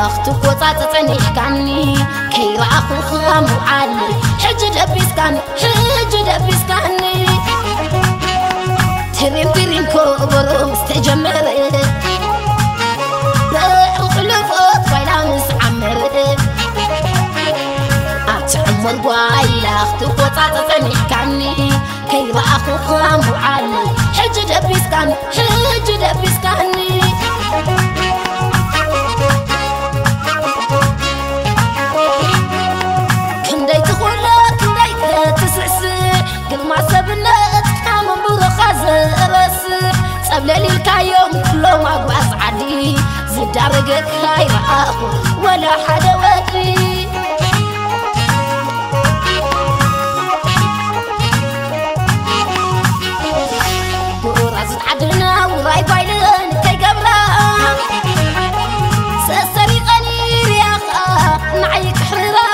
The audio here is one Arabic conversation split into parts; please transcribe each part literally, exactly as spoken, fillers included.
لاخت قطعت تنيحكني كي راخو خامو علي حج دبسكني حج دبسكني تريم تريم كوبرو مستجمر الخلفات فايلا مسعمر أتعمر واي لاخت قطعت تنيحكني كي راخو خامو علي حج دبسكني حج دبسكني ما سبنت كامن برخاز رس صبللي الكايوم كلهم أقواس عدي زدارقك هاي رأخو ولا حدا ودي برازت عدنا وراي بايلن كي قبلا سسري قليل يا أخا نعيك حريرا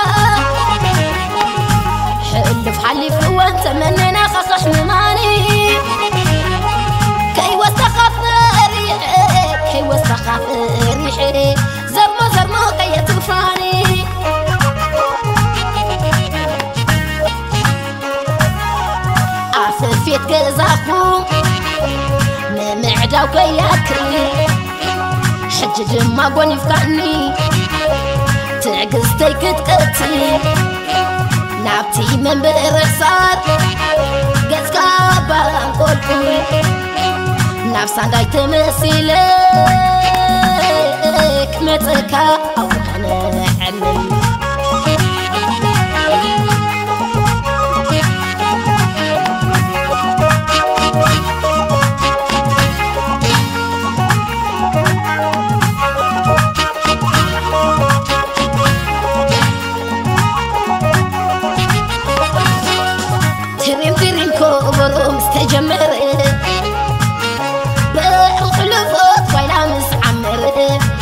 حلف حلف وانت مننا خصح ماني كي وسخف ريحي كي وسخف ريحي زرمو زرمو كي تغفاني عففيت قزاخو ممعدا وكي ياكري حجج ما قوني فكاني تعقزتي كتقتي نابتي من برخصار قزقا باران قلقوي نفسان داي تمثيلك متكا أو أنا عمي مستجمر بالخلفات فايلا مسعمر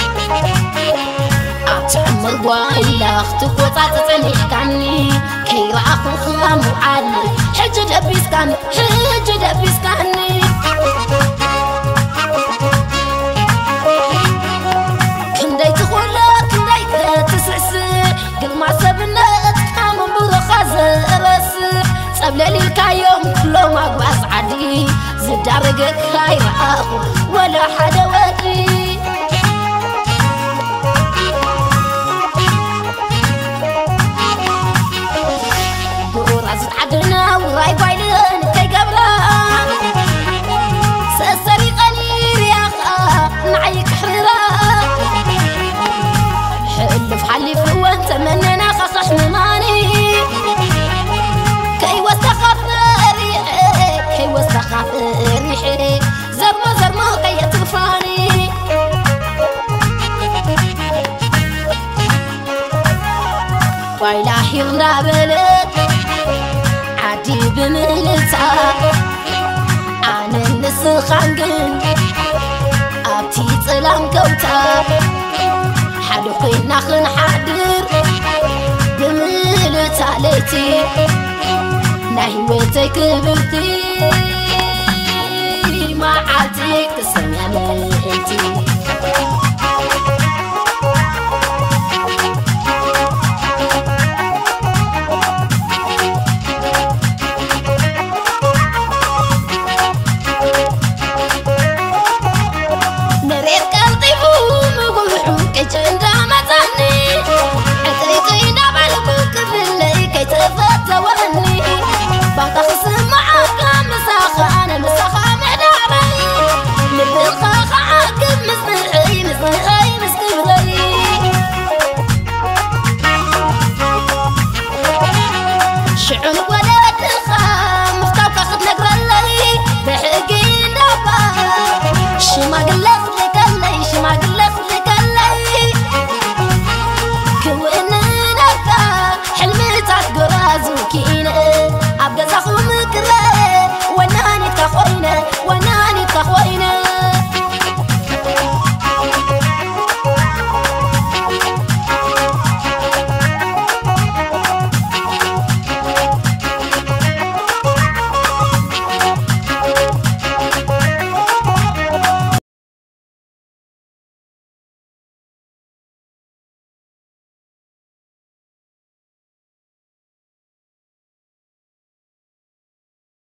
أتعمر وايلا اختك وطاطة تنيحكني كي راخو خامو علي حج دبسكني حج دبسكني كندي تخولا كندي تسعس قل ما سبنت كامن برخاز رس صبللي الكايوم كلهم أقواس عدي زدارقك هاي رأخو ولا حدا ودي برازت عدنا وراي بايلن كي قبلا سسري قليل يا أخا نعيك حريرا حلف حلف وانت مننا خصح ماني كي وسخف ريحي كي وسخف ريحي زرمو زرمو كي تغفاني ويلاحي ونابلت عدي بملتا عن النسخان قن أبتي طلام كوتا حدو قينا خن حدر بملتا ليتي ناهي ويتك بلتي